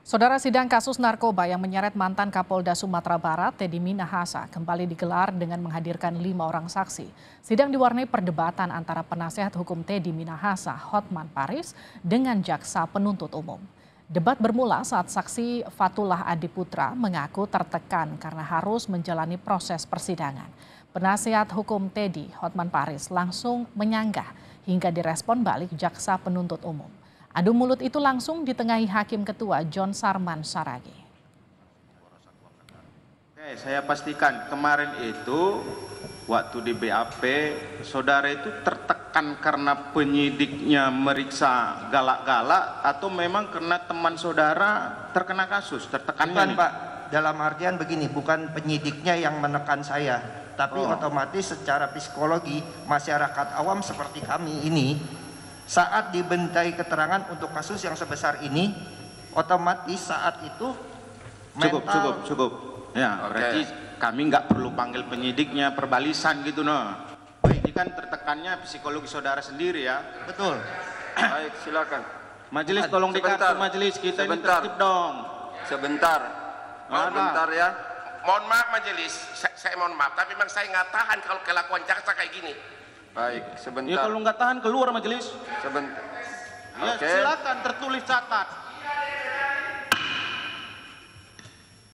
Saudara, sidang kasus narkoba yang menyeret mantan Kapolda Sumatera Barat, Teddy Minahasa, kembali digelar dengan menghadirkan 5 orang saksi. Sidang diwarnai perdebatan antara penasehat hukum Teddy Minahasa, Hotman Paris, dengan jaksa penuntut umum. Debat bermula saat saksi Fatullah Adiputra mengaku tertekan karena harus menjalani proses persidangan. Penasehat hukum Teddy, Hotman Paris, langsung menyanggah hingga direspon balik jaksa penuntut umum. Adu mulut itu langsung ditengahi Hakim Ketua John Sarman Saragi. Oke, saya pastikan kemarin itu waktu di BAP, saudara itu tertekan karena penyidiknya meriksa galak-galak atau memang karena teman saudara terkena kasus, tertekannya? Bukan, Pak. Dalam artian begini, bukan penyidiknya yang menekan saya, tapi otomatis secara psikologi masyarakat awam seperti kami ini saat dibentai keterangan untuk kasus yang sebesar ini, otomatis saat itu mental... Cukup. Ya, berarti kami nggak perlu panggil penyidiknya, perbalisan gitu, no. Ini kan tertekannya psikologi saudara sendiri ya. Betul. Baik, silakan. Majelis tolong dikartu majelis kita ini tertib dong. Sebentar ya. Mohon maaf majelis, saya mohon maaf, tapi memang saya nggak tahan kalau kelakuan jaksa kayak gini. Baik, sebentar. Ya kalau nggak tahan keluar majelis. Sebentar. Ya, Oke. silakan tertulis catat.